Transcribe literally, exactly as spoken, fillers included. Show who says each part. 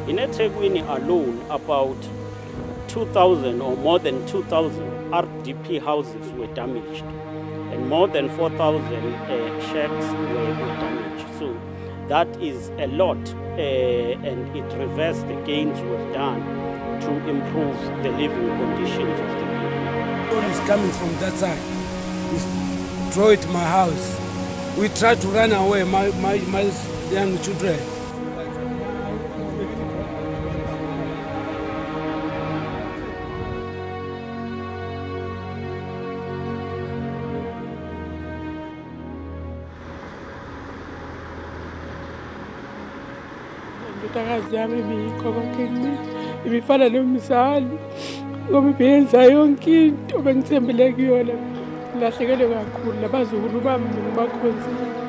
Speaker 1: In eThekwini alone, about two thousand or more than two thousand R D P houses were damaged, and more than four thousand uh, shacks were, were damaged. So that is a lot, uh, and it reversed the gains we've done to improve the living conditions of the people.
Speaker 2: All is coming from that side. We destroyed my house. We tried to run away, my, my, my young children.
Speaker 3: Ngitakazi yami ibiyikho kimi ibifana nomzali ngoba ibenza yonke into bengithembele kuyona lahlekelwe kakhulu labazukulu bami ngoba khonza